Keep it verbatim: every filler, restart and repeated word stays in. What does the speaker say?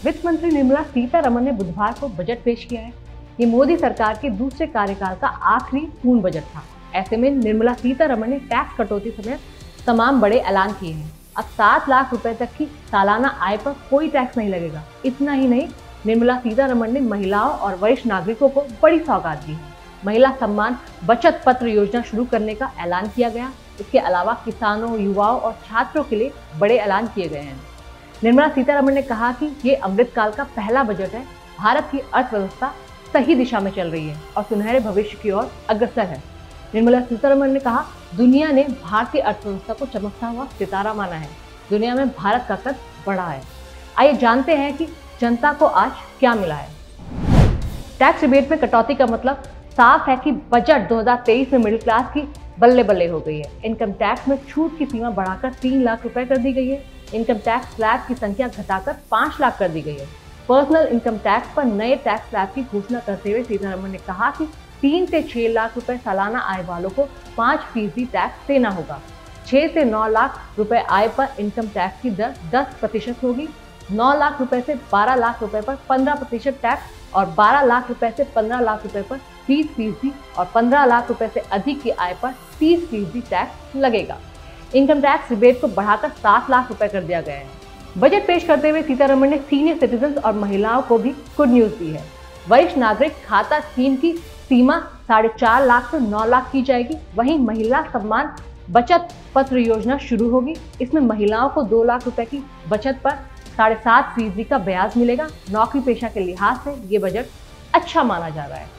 वित्त मंत्री निर्मला सीतारमण ने बुधवार को बजट पेश किया है। ये मोदी सरकार के दूसरे कार्यकाल का आखिरी पूर्ण बजट था। ऐसे में निर्मला सीतारमण ने टैक्स कटौती समेत तमाम बड़े ऐलान किए हैं। अब सात लाख रुपए तक की सालाना आय पर कोई टैक्स नहीं लगेगा। इतना ही नहीं, निर्मला सीतारमण ने महिलाओं और वरिष्ठ नागरिकों को बड़ी सौगात दी है। महिला सम्मान बचत पत्र योजना शुरू करने का ऐलान किया गया। इसके अलावा किसानों, युवाओं और छात्रों के लिए बड़े ऐलान किए गए हैं। निर्मला सीतारमण ने कहा कि ये अमृतकाल का पहला बजट है। भारत की अर्थव्यवस्था सही दिशा में चल रही है और सुनहरे भविष्य की ओर अग्रसर है। निर्मला सीतारमण ने कहा, दुनिया ने भारतीय अर्थव्यवस्था को चमकता हुआ सितारा माना है। दुनिया में भारत का कद बढ़ा है। आइए जानते हैं कि जनता को आज क्या मिला है। टैक्स रिबेट में कटौती का मतलब साफ है कि बजट दो हज़ार तेईस में मिडिल क्लास की बल्ले बल्ले हो गई है। इनकम टैक्स में छूट की सीमा बढ़ाकर तीन लाख रुपए कर दी गई है। इनकम टैक्स स्लैब की संख्या घटाकर पाँच लाख कर दी गई है। पर्सनल इनकम टैक्स पर नए टैक्स स्लैब की घोषणा करते हुए सीतारमण ने कहा कि तीन से छह लाख रुपए सालाना आय वालों को पाँच फीसदी टैक्स देना होगा। छह से नौ लाख रुपए आय पर इनकम टैक्स की दर दस प्रतिशत होगी। नौ लाख रुपए से बारह लाख रुपए पर पंद्रह प्रतिशत टैक्स और बारह लाख रुपए से पंद्रह लाख रुपए पर बीस फीसदी और पंद्रह लाख रुपए से अधिक की आय पर तीस फीसदी टैक्स लगेगा। इनकम टैक्स रिबेट को बढ़ाकर सात लाख रुपए कर दिया गया है। बजट पेश करते हुए सीतारमण ने सीनियर सिटीजन और महिलाओं को भी गुड न्यूज दी है। वरिष्ठ नागरिक खाता स्कीम की सीमा साढ़े चार लाख से नौ लाख की जाएगी। वहीं महिला सम्मान बचत पत्र योजना शुरू होगी। इसमें महिलाओं को दो लाख रुपए की बचत पर साढ़े सात फीसदी का ब्याज मिलेगा। नौकरी पेशा के लिहाज से ये बजट अच्छा माना जा रहा है।